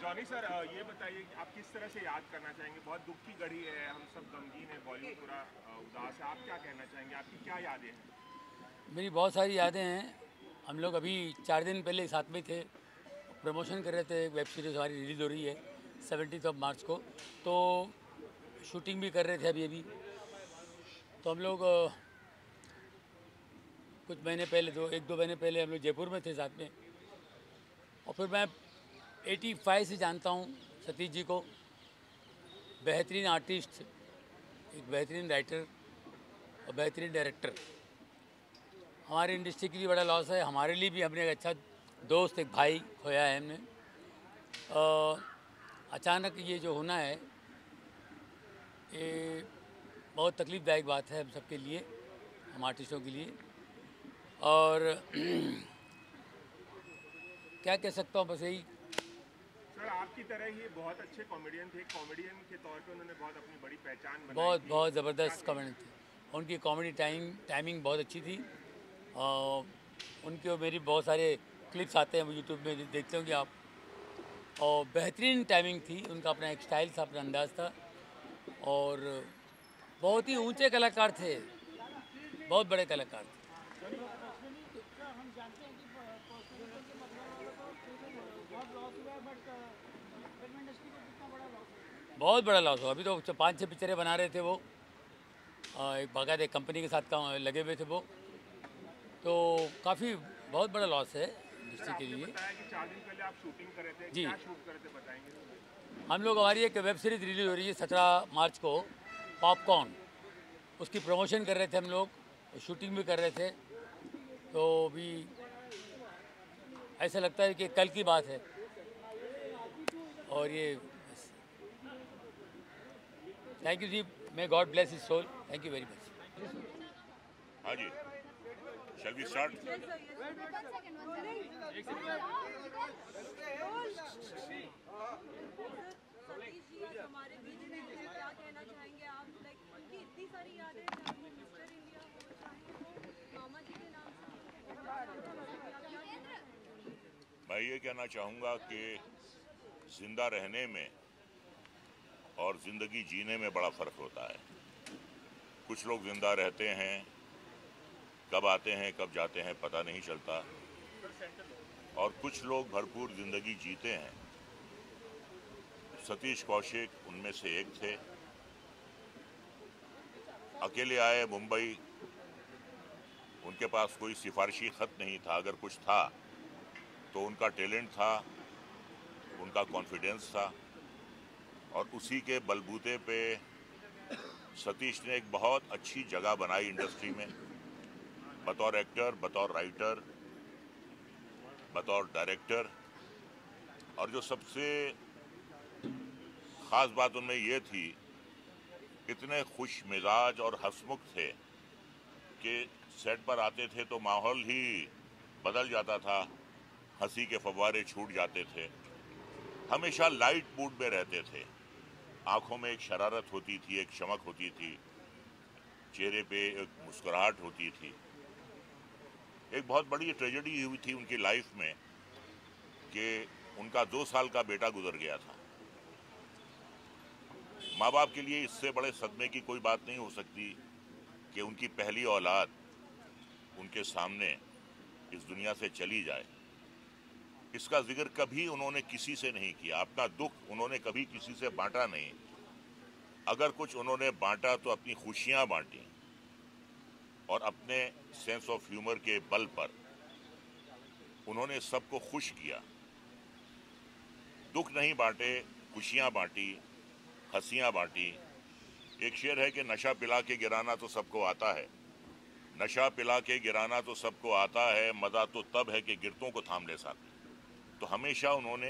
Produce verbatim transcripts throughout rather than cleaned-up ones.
Johnny sir, ये बताइए कि आप किस तरह से याद करना चाहेंगे? बहुत दुख की घड़ी है, हम सब गमगीन है, बॉलीवुड पूरा उदास है। आप क्या कहना चाहेंगे? आपकी क्या यादें हैं? मेरी बहुत सारी यादें हैं। हम लोग अभी चार दिन पहले साथ में थे, प्रमोशन कर रहे थे। वेब सीरीज़ हमारी रिलीज़ हो रही है सेवनटीन ऑफ मार्च को, तो शूटिंग भी कर रहे थे अभी अभी। तो हम लोग अ, कुछ महीने पहले, दो एक दो महीने पहले हम लोग जयपुर में थे साथ में। और फिर मैं पचासी से जानता हूँ सतीश जी को। बेहतरीन आर्टिस्ट, एक बेहतरीन राइटर और बेहतरीन डायरेक्टर। हमारी इंडस्ट्री के लिए बड़ा लॉस है, हमारे लिए भी। हमने एक अच्छा दोस्त, एक भाई खोया है हमने। अ, अचानक ये जो होना है, ये बहुत तकलीफ़दायक बात है हम सबके लिए, हम आर्टिस्टों के लिए। और क्या कह सकता हूँ, बस यही। सर, आपकी तरह ही बहुत अच्छे कॉमेडियन थे। कॉमेडियन के तौर पे उन्होंने बहुत अपनी बड़ी पहचान बनाई बहुत थी। बहुत ज़बरदस्त कॉमेडी थी उनकी। कॉमेडी टाइम टाइमिंग बहुत अच्छी थी। और उनके और मेरी बहुत सारे क्लिप्स आते हैं यूट्यूब में, देखते होंगे आप। और बेहतरीन टाइमिंग थी उनका, अपना एक स्टाइल था, अपना अंदाज़ था। और बहुत ही ऊंचे कलाकार थे, बहुत बड़े कलाकार थे। बहुत बड़ा लॉस हो। अभी तो पाँच छः पिक्चरें बना रहे थे वो, आ, एक बाकायदा एक कंपनी के साथ काम लगे हुए थे वो। तो काफ़ी बहुत बड़ा लॉस है इंडस्ट्री के लिए। बताया कि चार दिन पहले आप शूटिंग कर रहे थे, जी, क्या शूट कर रहे थे बताएंगे? हम लोग, हमारी एक वेब सीरीज़ रिलीज़ हो रही है सत्रह मार्च को, पॉपकॉर्न। उसकी प्रमोशन कर रहे थे हम लोग, शूटिंग भी कर रहे थे। तो भी ऐसा लगता है कि कल की बात है। और ये थैंक यू जी, may God bless his soul. Thank you very much. हाँ जी, शैल वी स्टार्ट? हमारे बीच में हैं, क्या कहना चाहेंगे आप? लाइक उनकी इतनी सारी यादें, चाहे वो मिस्टर इंडिया हो, चाहे वो मामा जी के नाम से। मैं ये कहना चाहूँगा कि जिंदा रहने में और ज़िंदगी जीने में बड़ा फ़र्क होता है। कुछ लोग ज़िंदा रहते हैं, कब आते हैं कब जाते हैं पता नहीं चलता, और कुछ लोग भरपूर ज़िंदगी जीते हैं। सतीश कौशिक उनमें से एक थे। अकेले आए मुंबई, उनके पास कोई सिफारिशी ख़त नहीं था। अगर कुछ था तो उनका टैलेंट था, उनका कॉन्फिडेंस था, और उसी के बलबूते पे सतीश ने एक बहुत अच्छी जगह बनाई इंडस्ट्री में, बतौर एक्टर, बतौर राइटर, बतौर डायरेक्टर। और जो सबसे ख़ास बात उनमें ये थी, इतने खुश मिजाज और हंसमुख थे कि सेट पर आते थे तो माहौल ही बदल जाता था, हंसी के फव्वारे छूट जाते थे। हमेशा लाइट मूड में रहते थे, आंखों में एक शरारत होती थी, एक चमक होती थी, चेहरे पे एक मुस्कुराहट होती थी। एक बहुत बड़ी ट्रेजेडी हुई थी उनकी लाइफ में कि उनका दो साल का बेटा गुजर गया था। माँ बाप के लिए इससे बड़े सदमे की कोई बात नहीं हो सकती कि उनकी पहली औलाद उनके सामने इस दुनिया से चली जाए। इसका जिक्र कभी उन्होंने किसी से नहीं किया, अपना दुख उन्होंने कभी किसी से बांटा नहीं। अगर कुछ उन्होंने बांटा तो अपनी खुशियां बांटी, और अपने सेंस ऑफ ह्यूमर के बल पर उन्होंने सबको खुश किया। दुख नहीं बांटे, खुशियां बांटी, हंसियां बांटी। एक शेर है कि नशा पिला के गिराना तो सबको आता है, नशा पिला के गिराना तो सबको आता है, मजा तो तब है कि गिरतों को थाम ले साथ। तो हमेशा उन्होंने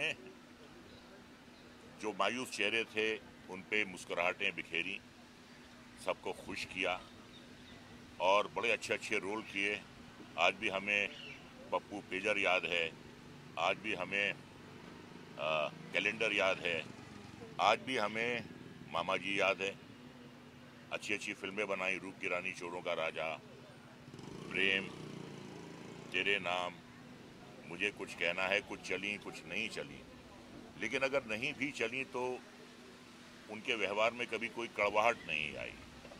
जो मायूस चेहरे थे उन पे मुस्कुराहटें बिखेरी, सबको खुश किया, और बड़े अच्छे अच्छे रोल किए। आज भी हमें पप्पू पेजर याद है, आज भी हमें आ, कैलेंडर याद है, आज भी हमें मामा जी याद है। अच्छी अच्छी फिल्में बनाई, रूप की रानी, चोरों का राजा, प्रेम, तेरे नाम, मुझे कुछ कहना है, कुछ चली कुछ नहीं चली। लेकिन अगर नहीं भी चली तो उनके व्यवहार में कभी कोई कड़वाहट नहीं आई।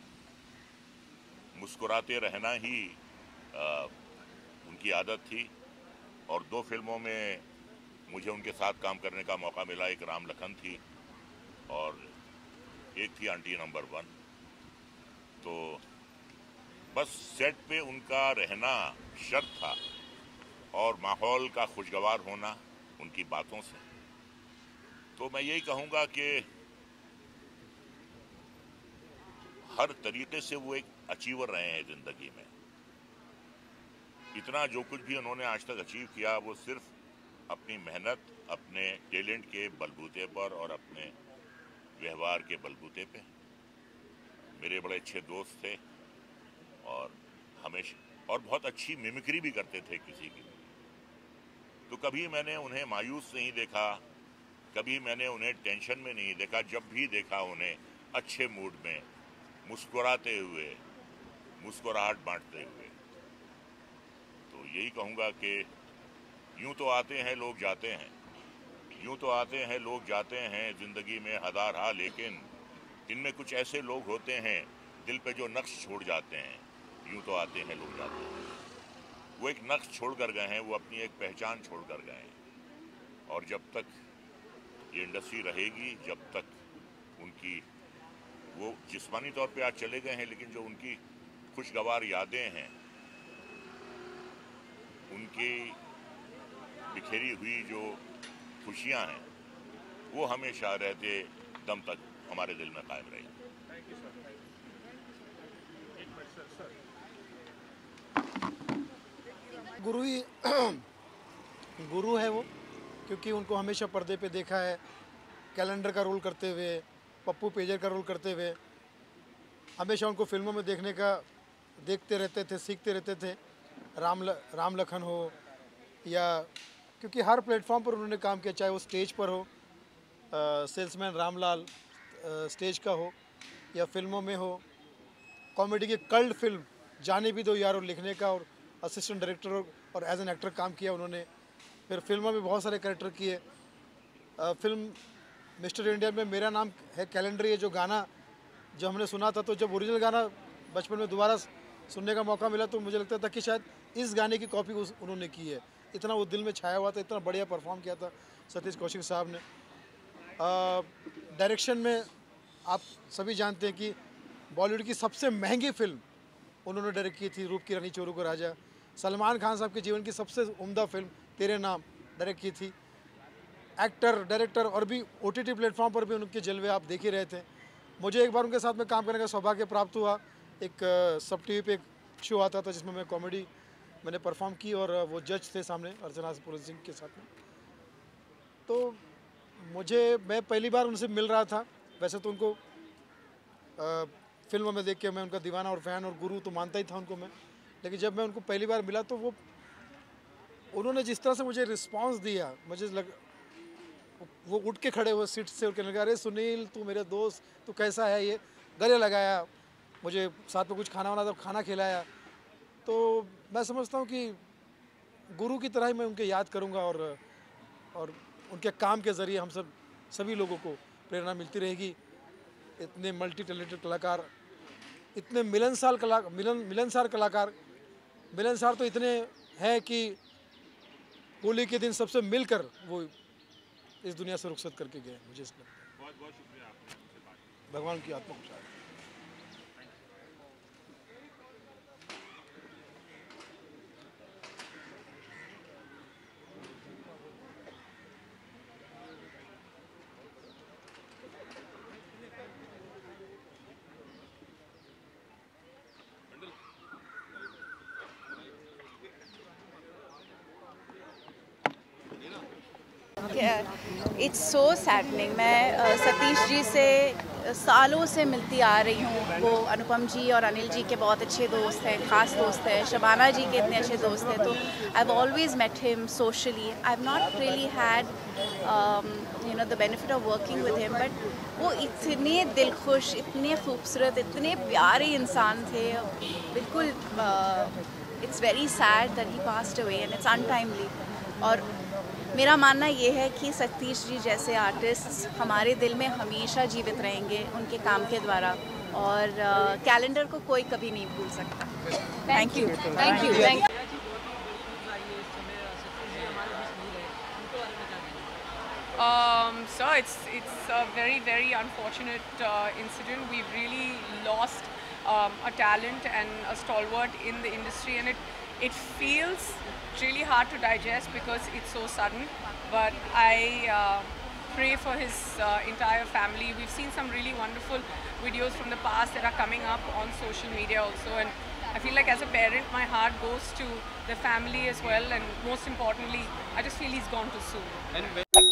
मुस्कुराते रहना ही आ, उनकी आदत थी। और दो फिल्मों में मुझे उनके साथ काम करने का मौका मिला। एक राम लखन थी और एक थी आंटी नंबर वन। तो बस सेट पे उनका रहना शर्त था और माहौल का खुशगवार होना उनकी बातों से। तो मैं यही कहूँगा कि हर तरीके से वो एक अचीवर रहे हैं ज़िंदगी में। इतना जो कुछ भी उन्होंने आज तक अचीव किया वो सिर्फ अपनी मेहनत, अपने टैलेंट के बलबूते पर और अपने व्यवहार के बलबूते पे। मेरे बड़े अच्छे दोस्त थे और हमेशा और बहुत अच्छी मिमिक्री भी करते थे किसी की। तो कभी मैंने उन्हें मायूस नहीं देखा, कभी मैंने उन्हें टेंशन में नहीं देखा। जब भी देखा उन्हें अच्छे मूड में, मुस्कुराते हुए, मुस्कुराहट बांटते हुए। तो यही कहूँगा कि यूं तो आते हैं लोग जाते हैं, यूं तो आते हैं लोग जाते हैं ज़िंदगी में हजार हा, लेकिन इनमें कुछ ऐसे लोग होते हैं दिल पे जो नक्श छोड़ जाते हैं। यूं तो आते हैं लोग जाते हैं, वो एक नक्श छोड़ कर गए हैं, वो अपनी एक पहचान छोड़ कर गए हैं। और जब तक ये इंडस्ट्री रहेगी, जब तक उनकी वो जिस्मानी तौर पे आज चले गए हैं, लेकिन जो उनकी खुशगवार यादें हैं, उनकी बिखेरी हुई जो खुशियां हैं, वो हमेशा रहते दम तक हमारे दिल में कायम रहेगी। Thank you sir. एक मिनट सर सर गुरु ही गुरु है वो, क्योंकि उनको हमेशा पर्दे पे देखा है, कैलेंडर का रोल करते हुए, पप्पू पेजर का रोल करते हुए। हमेशा उनको फिल्मों में देखने का देखते रहते थे, सीखते रहते थे। राम ल, राम लखन हो या क्योंकि हर प्लेटफॉर्म पर उन्होंने काम किया, चाहे वो स्टेज पर हो, सेल्समैन रामलाल आ, स्टेज का हो या फिल्मों में हो। कॉमेडी की कल्ट फिल्म जाने भी दो यार और लिखने का और असिस्टेंट डायरेक्टर और एज एन एक्टर काम किया उन्होंने। फिर फिल्मों में बहुत सारे कैरेक्टर किए। फिल्म मिस्टर इंडिया में मेरा नाम है कैलेंडर, ये जो गाना जब हमने सुना था, तो जब ओरिजिनल गाना बचपन में दोबारा सुनने का मौका मिला तो मुझे लगता था कि शायद इस गाने की कॉपी उस उन्होंने की है। इतना वो दिल में छाया हुआ था, इतना बढ़िया परफॉर्म किया था सतीश कौशिक साहब ने। डायरेक्शन में आप सभी जानते हैं कि बॉलीवुड की सबसे महंगी फिल्म उन्होंने डायरेक्ट की थी, रूप की रानी चोरू को राजा। सलमान खान साहब के जीवन की सबसे उम्दा फिल्म तेरे नाम डायरेक्ट की थी। एक्टर, डायरेक्टर और भी ओ टी टी प्लेटफॉर्म पर भी उनके जलवे आप देख ही रहे थे। मुझे एक बार उनके साथ में काम करने का सौभाग्य प्राप्त हुआ। एक सब टी वी पे एक शो आता था जिसमें मैं कॉमेडी मैंने परफॉर्म की और वो जज थे सामने अर्चना पुरोहित सिंह के साथ में। तो मुझे मैं पहली बार उनसे मिल रहा था। वैसे तो उनको आ, फिल्मों में देख के मैं उनका दीवाना और फ़ैन और गुरु तो मानता ही था उनको मैं, लेकिन जब मैं उनको पहली बार मिला तो वो उन्होंने जिस तरह से मुझे रिस्पांस दिया, मुझे लग वो उठ के खड़े हुए सीट से और कहने लगा, अरे सुनील तू मेरे दोस्त, तू कैसा है, ये गले लगाया, मुझे साथ में कुछ खाना वाना तो खाना खिलाया। तो मैं समझता हूँ कि गुरु की तरह ही मैं उनके याद करूँगा और और उनके काम के ज़रिए हम सब सभी लोगों को प्रेरणा मिलती रहेगी। इतने मल्टी टैलेंटेड कलाकार, इतने मिलनसार कला मिलन मिलनसार कलाकार मिलनसार तो इतने हैं कि होली के दिन सबसे मिलकर वो इस दुनिया से रुखसत करके गए। मुझे इसलिए बहुत बहुत शुक्रिया आपने हमसे बात की। भगवान की आत्मा को शांति। It's so saddening. मैं uh, सतीश जी से सालों से मिलती आ रही हूँ। वो अनुपम जी और अनिल जी के बहुत अच्छे दोस्त हैं, ख़ास दोस्त हैं। शबाना जी के इतने अच्छे दोस्त हैं। तो I have always met him socially. I have not really had you know the benefit of working with him, but वो इतने दिलखुश, इतने खूबसूरत, इतने प्यारे इंसान थे। बिल्कुल it's very sad that he passed away and it's untimely. और मेरा मानना ये है कि सतीश जी जैसे आर्टिस्ट हमारे दिल में हमेशा जीवित रहेंगे उनके काम के द्वारा, और कैलेंडर को कोई कभी नहीं भूल सकता। Thank you thank you thank you. Um, so it's it's a very very unfortunate uh, incident. We've really lost um, a talent and a stalwart in the industry, and it it feels really hard to digest because it's so sudden. But I uh, pray for his uh, entire family. We've seen some really wonderful videos from the past that are coming up on social media also, and I feel like as a parent my heart goes to the family as well, and most importantly I just feel he's gone too soon. And when